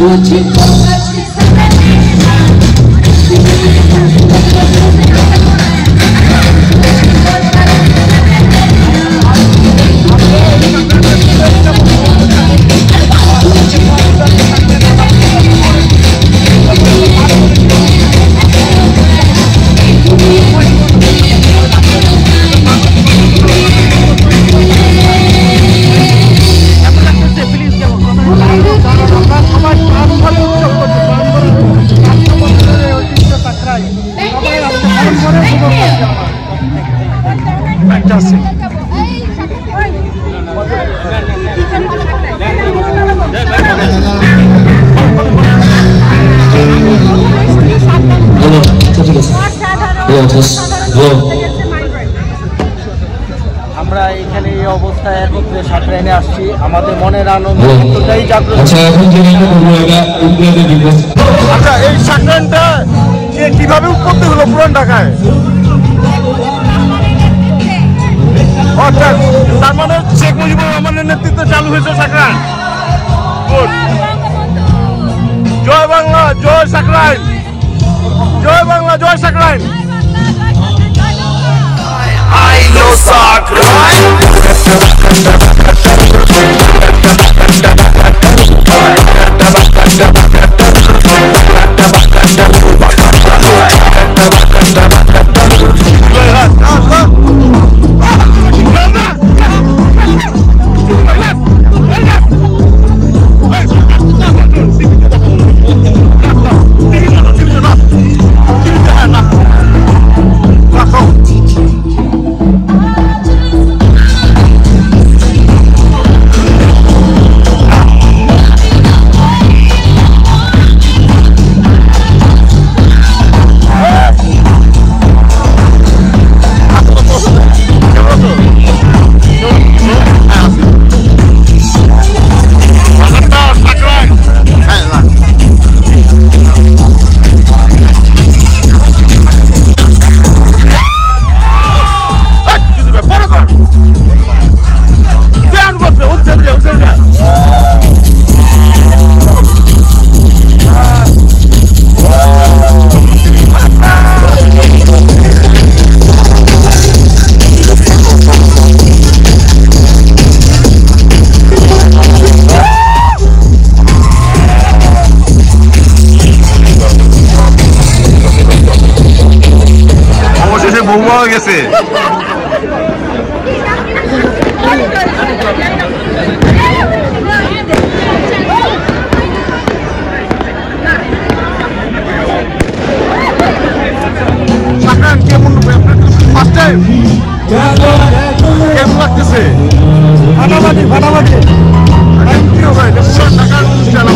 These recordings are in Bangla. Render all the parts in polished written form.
আমরা এখানে এই অবস্থায় একত্রে সাঁকরাইনে আসছি, আমাদের মনের আনন্দ এতটাই জাগ্রত। আচ্ছা, এই সাঁকরাইনটা কিভাবে উৎপত্তি হলো পুরান ঢাকায়? অর্থাৎ তার মানে শেখ মুজিবুর রহমানের নেতৃত্বে চালু হয়েছে সাঁকরাইন। জয় বাংলা, জয় সাঁকরাইন, জয় বাংলা, জয় সাঁকরাইন। I know Sakurai. গেছে কেমন লাগতেছে? ফাটাফাটি ফাটাফাটি ঢাকার অনুষ্ঠান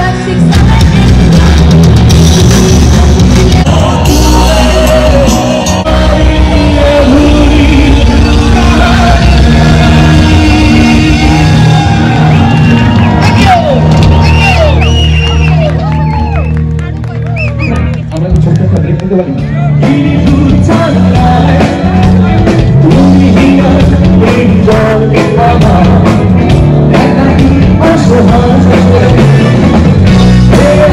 Hey!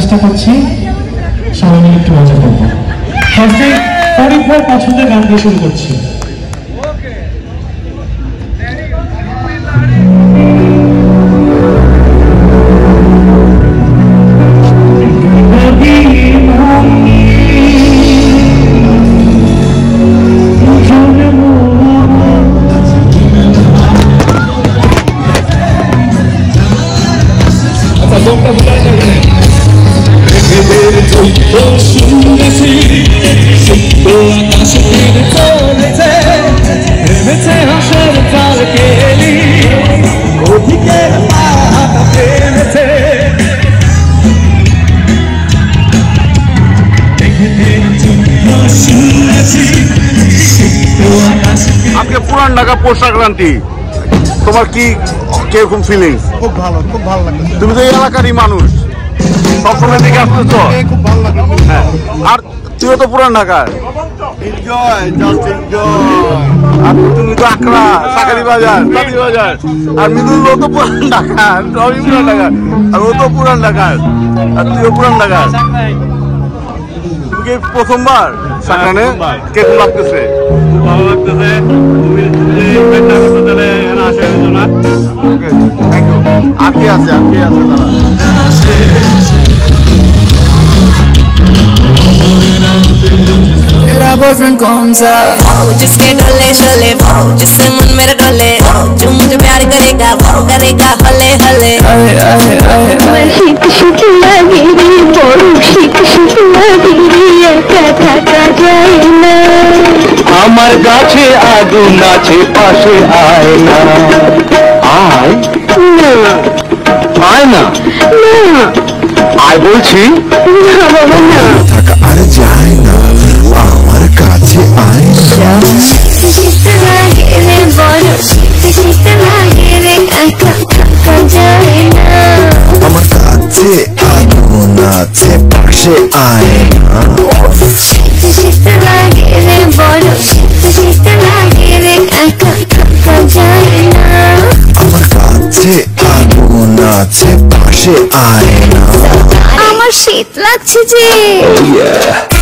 চেষ্টা করছি সবাই মিলে একটু মজা করবো। ফার্স্টে ফরিদ ভাই পছন্দের গান দিয়ে শুরু করছি। আজকে পুরান ঢাকা পৌষ সংক্রান্তি, তোমার কি কিরকম ফিলিংস? খুব ভালো লাগে। তুমি তো এই এলাকারই মানুষ, সবসময় দিকে আসতেছ, খুব ভালো লাগে। হ্যাঁ। আর তুইও তো পুরান ঢাকার, এনজয়, জাস্ট এনজয়। আর তুমি তো আকরা, সাকারি বাজার, তাঁতি বাজার, আর মৃদুল তো পুরান ঢাকার, সবই পুরান ঢাকার, আর ও তো পুরান ঢাকার, আর তুইও পুরান ঢাকার। তুমি কি প্রথমবার সাকানে? কেমন লাগতেছে? খুব ভালো লাগতেছে। তুমি যদি ইনভাইট না করতে তাহলে এখানে আসা যেত না। ওকে, থ্যাংক ইউ। আর কে আছে তারা? तेरा बॉयफ्रेंड कौन सा? वो जिसके गले शले, वो जिससे मन मेरा डोले, जो मुझे प्यार करेगा वो करेगा हले हले। আমার শীত শীত লাগে রে, বড় শীত শীত লাগে রে, একা থাকা যায় না। আমার কাছে আগুন আছে, পাশে আয় না। আয় না আয় না, না আয় বলছি। না বাবা না। আর যায় না, আমার কাছে আয় না। শীত লাগে রে, বড় শীত লাগে রে, একা থাকা যায় না। আমার কাছে আগুন আছে, পাশে আয় না। শীত লাগে রে, বড় শীত লাগে রে, একা থাকা যায় না। আমার কাছে আগুন আছে, পাশে আয় না। আমার শীত লাগছে যে।